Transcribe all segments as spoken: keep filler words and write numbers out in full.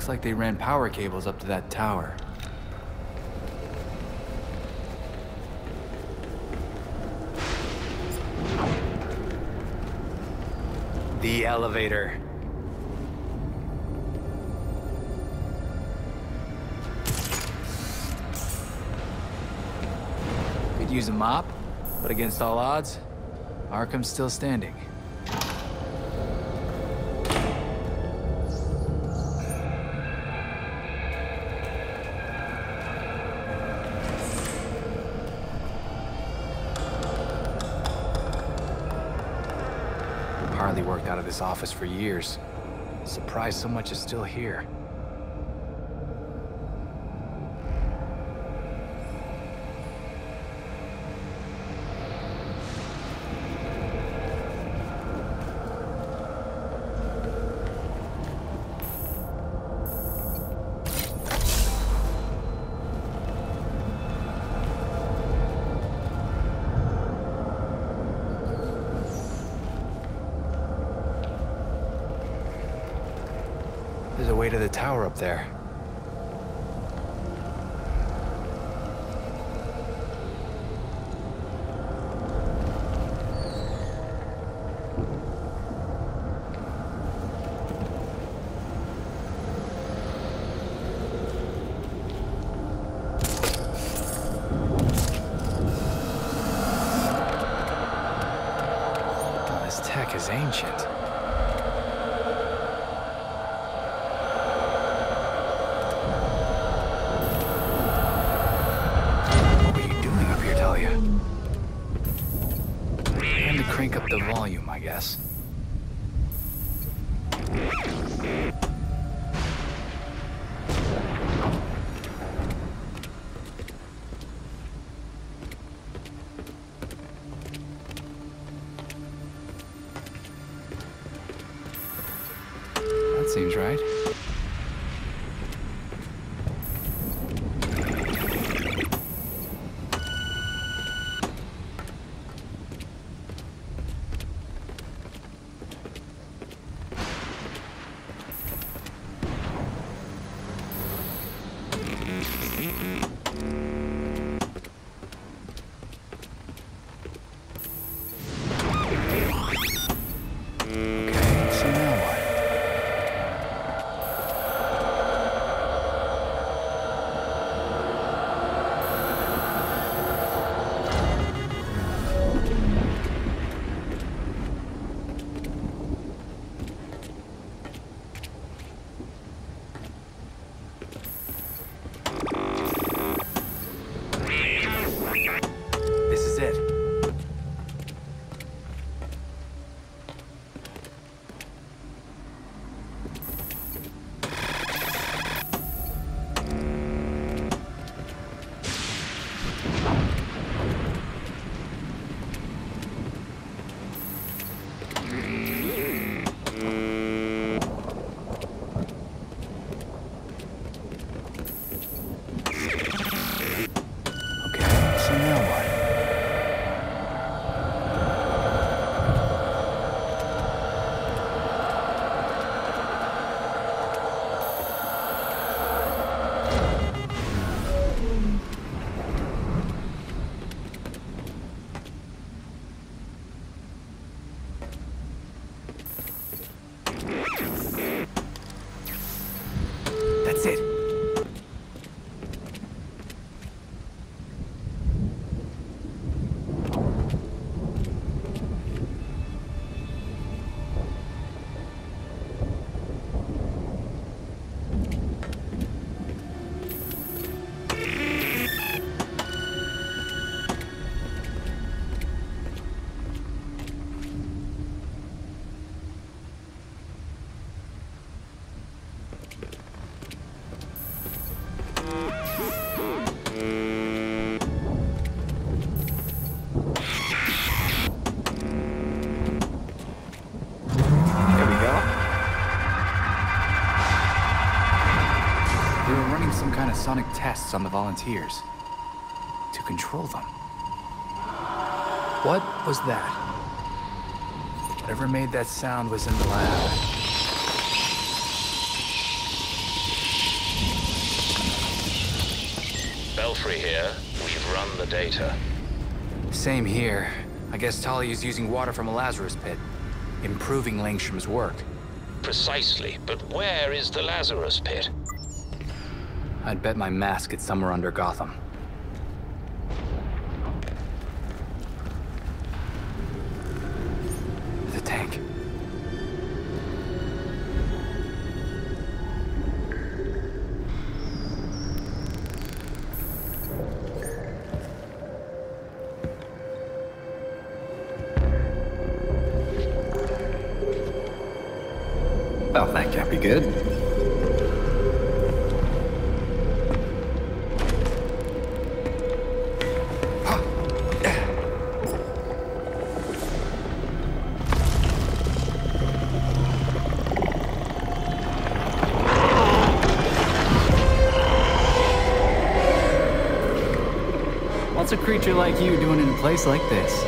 Looks like they ran power cables up to that tower. The elevator. Could use a mop, but against all odds, Arkham's still standing. Harley worked out of this office for years. Surprised so much is still here. There's a way to the tower up there. Oh, this tech is ancient. Crank up the volume, I guess. That seems right. That's it. Sonic tests on the volunteers to control them. What was that? Whatever made that sound was in the lab. Belfry here. We've run the data. Same here. I guess Tali is using water from a Lazarus pit, improving Langstrom's work. Precisely, but where is the Lazarus pit? I'd bet my mask it's somewhere under Gotham. The tank. Well, that can't be good. What's a creature like you doing in a place like this?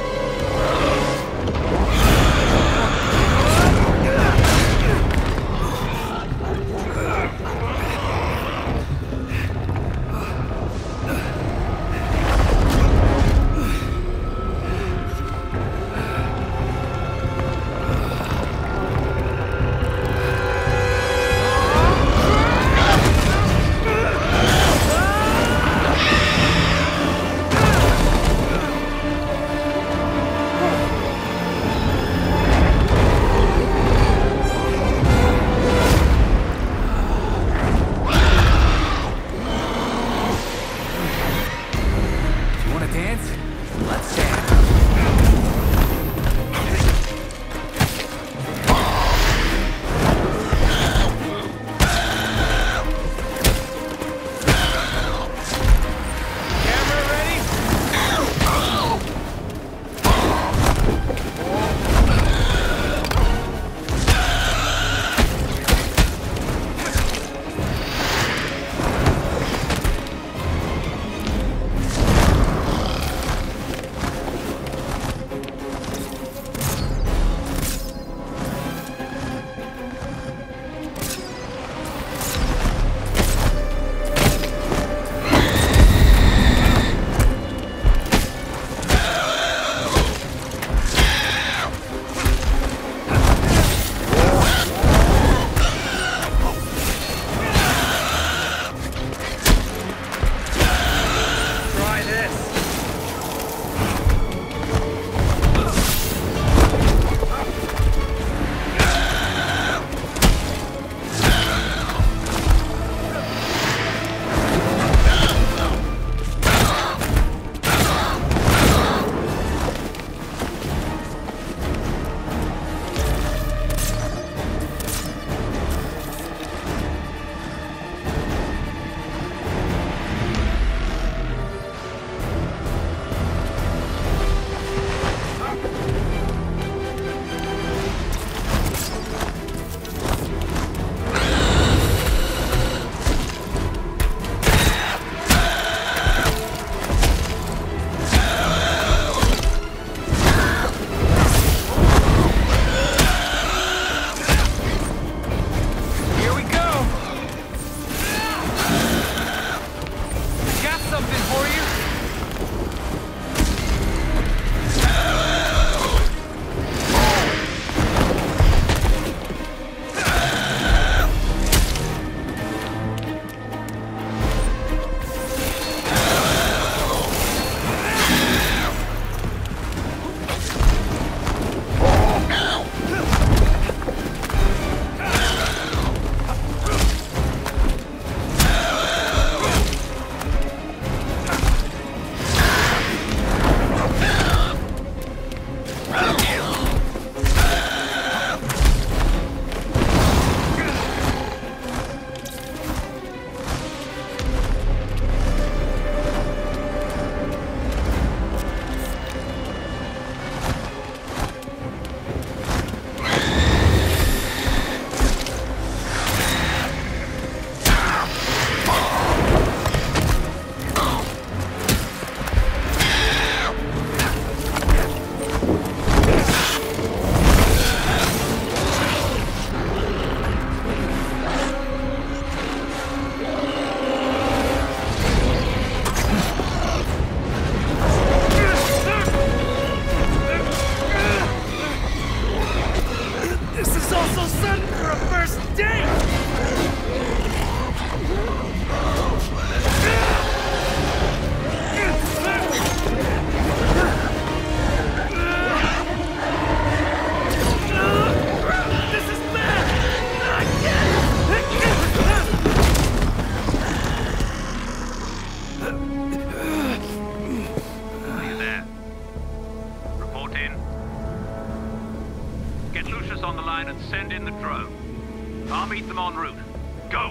all so sudden for a first date! This is bad! I Are you there? Report in. Get Lucius on the line and send in the drone. I'll meet them en route. Go!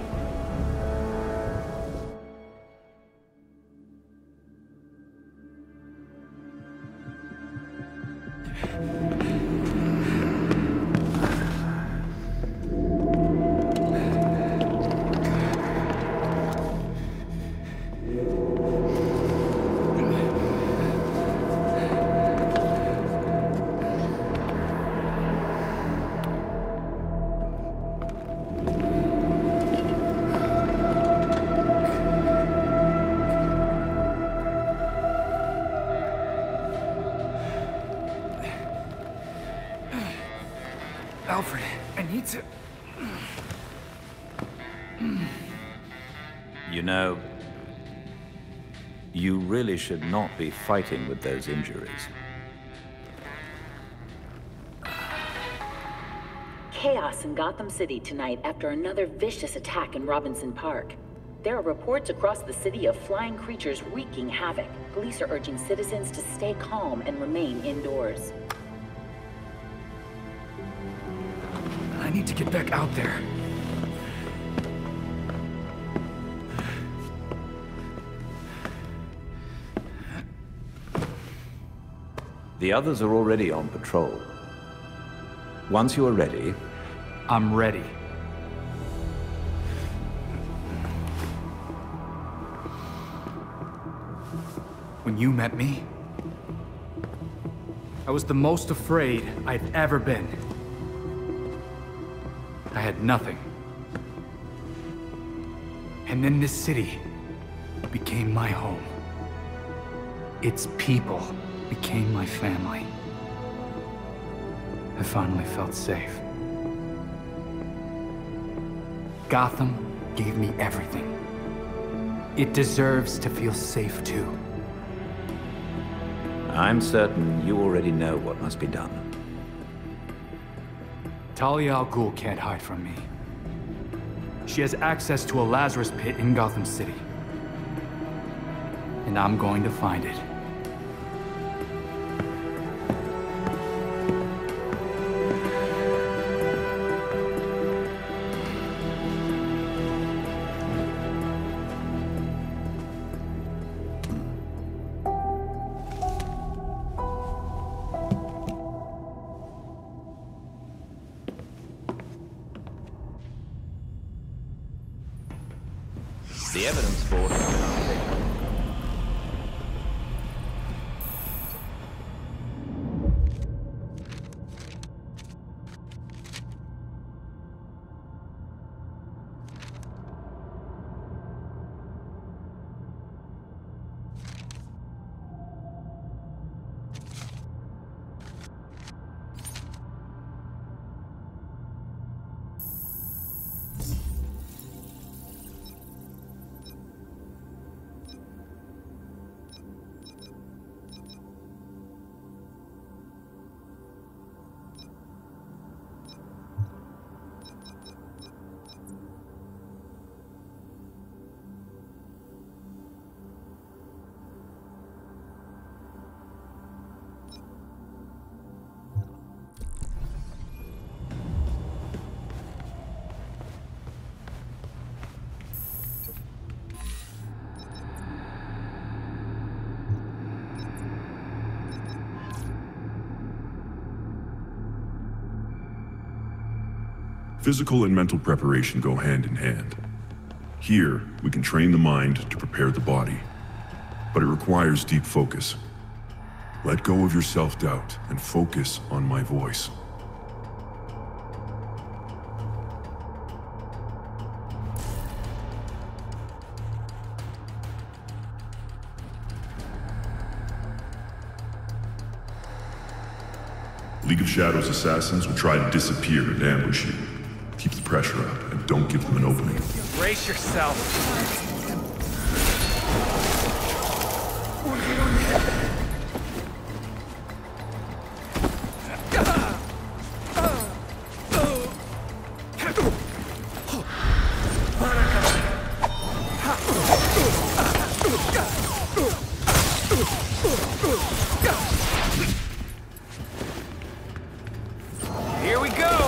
Alfred, I need to... You know, you really should not be fighting with those injuries. Chaos in Gotham City tonight after another vicious attack in Robinson Park. There are reports across the city of flying creatures wreaking havoc. Police are urging citizens to stay calm and remain indoors. I need to get back out there. The others are already on patrol. Once you are ready... I'm ready. When you met me, I was the most afraid I'd ever been. I had nothing. And then this city became my home. Its people became my family. I finally felt safe. Gotham gave me everything. It deserves to feel safe too. I'm certain you already know what must be done. Talia al Ghul can't hide from me. She has access to a Lazarus pit in Gotham City. And I'm going to find it. The evidence board has been updated. Physical and mental preparation go hand in hand. Here, we can train the mind to prepare the body, but it requires deep focus. Let go of your self-doubt and focus on my voice. League of Shadows assassins will try to disappear and ambush you. Keep the pressure up and don't give them an opening. Brace yourself. Here we go!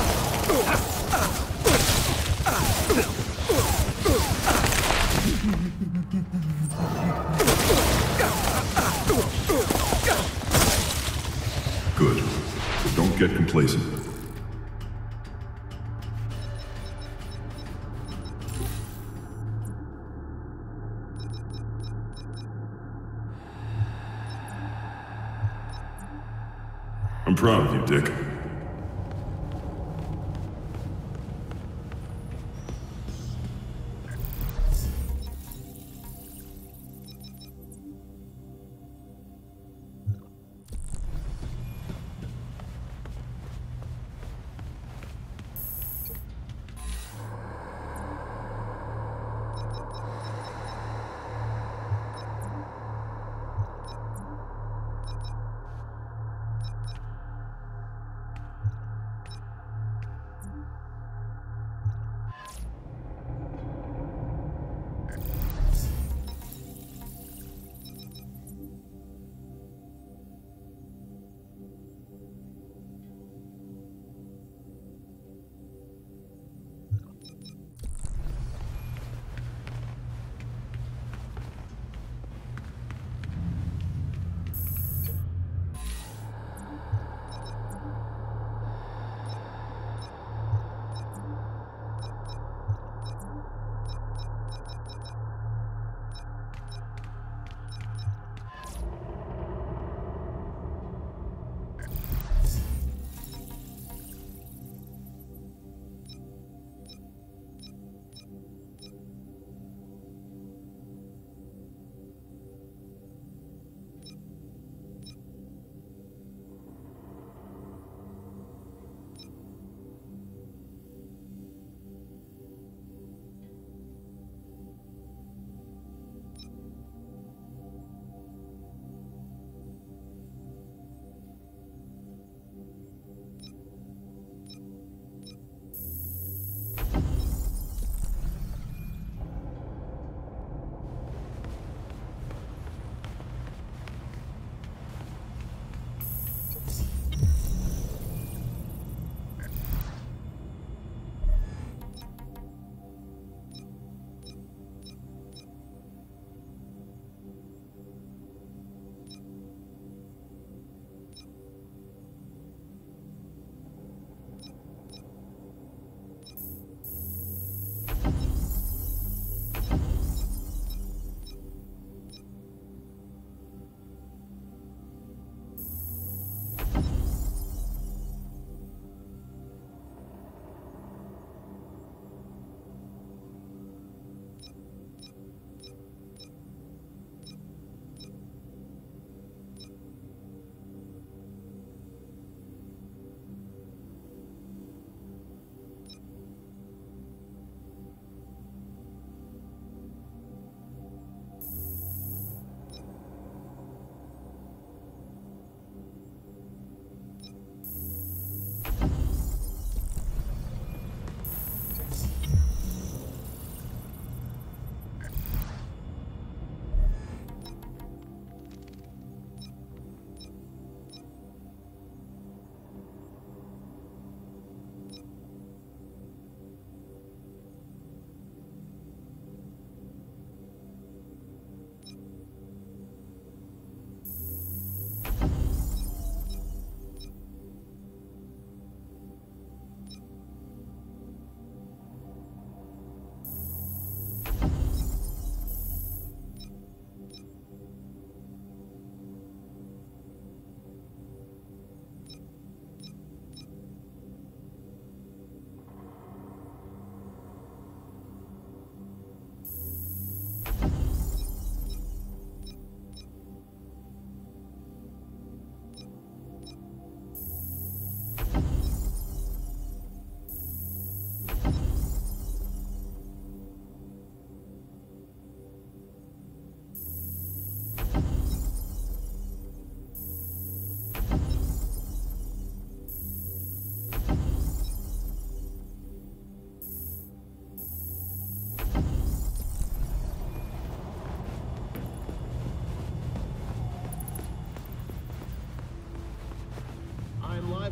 Good. But don't get complacent. I'm proud of you, Dick.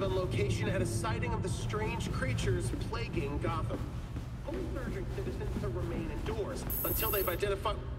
seven location had a sighting of the strange creatures plaguing Gotham. Police urging citizens to remain indoors until they've identified...